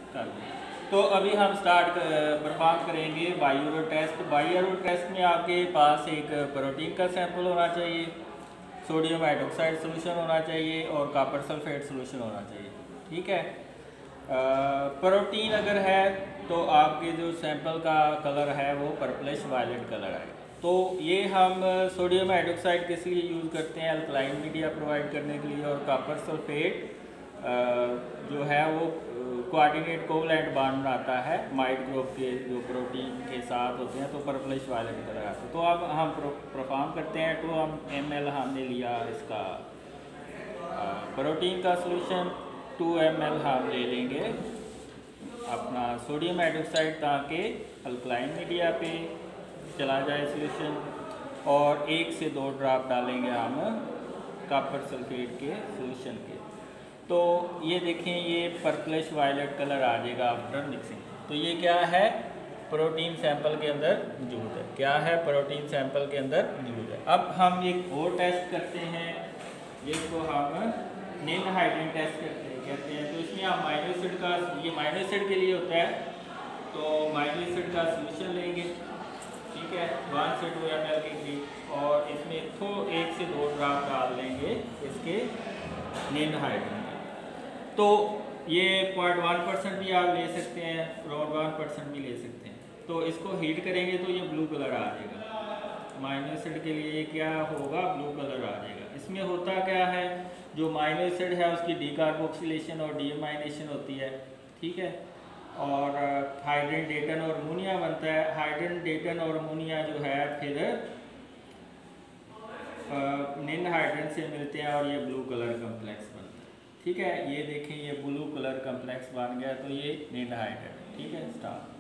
कर दें। तो अभी हम स्टार्ट परफॉर्म करेंगे बायोरो टेस्ट। बायोरो टेस्ट में आपके पास एक प्रोटीन का सैंपल होना चाहिए, सोडियम हाइड्रोक्साइड सोल्यूशन होना चाहिए और कॉपर सल्फेट सोल्यूशन होना चाहिए। ठीक है। प्रोटीन अगर है तो आपके जो सैंपल का कलर है वो पर्पलिश वायलेट कलर आएगा। तो ये हम सोडियम हाइड्रोक्साइड किस लिए यूज़ करते हैं? अल्कलाइन मीडिया प्रोवाइड करने के लिए। और कॉपर सल्फेट जो है वो कोऑर्डिनेट कोवलेंट बॉन्ड बनाता है माइट ग्रुप के जो प्रोटीन के साथ होते हैं, तो पर्पलिश वायलेट कलर आता है। तो अब हम परफॉर्म करते हैं। 2 ml हमने लिया इसका प्रोटीन का सोल्यूशन, 2 ml हम ले लेंगे अपना सोडियम हाइड्रोक्साइड ताकि अल्कलाइन मीडिया पे चला जाए सोल्यूशन, और 1 से 2 ड्रॉप डालेंगे हम कॉपर सल्फेट के सोल्यूशन के। तो ये देखें, ये पर्पलिश वायलेट कलर आ जाएगा आफ्टर मिक्सिंग। तो ये क्या है? प्रोटीन सैंपल के अंदर मौजूद है। क्या है? प्रोटीन सैंपल के अंदर मौजूद है। अब हम एक और टेस्ट करते हैं जिसको हम नील हाइड्रोजन टेस्ट कहते हैं। तो इसमें हम माइनो एसिड का, ये माइनो एसिड के लिए होता है, तो माइनो एसिड का सोल्यूशन लेंगे। ठीक है, 1 से 2 ml के करीब, और इसमें 1 से 2 ड्रॉप डाल देंगे इसके नील हाइड्रोजन। तो ये 0.1% भी आप ले सकते हैं, 1% भी ले सकते हैं। तो इसको हीट करेंगे तो ये ब्लू कलर आ जाएगा। माइनो एसिड के लिए ये क्या होगा? ब्लू कलर आ जाएगा। इसमें होता क्या है, जो माइनो एसिड है उसकी डीकार्बोक्सिलेशन और डीएमाइनेशन होती है। ठीक है, और हाइड्रोजन डेटन और अमोनिया बनता है। हाइड्रोजन डेटन और अमोनिया जो है फिर नील हाइड्रोजन से मिलते हैं और ये ब्लू कलर कम्प्लेक्स बनता है। ठीक है, ये देखें, ये ब्लू कलर कम्प्लेक्स बन गया, तो ये नील हाइड्रोजन। ठीक है, स्टार।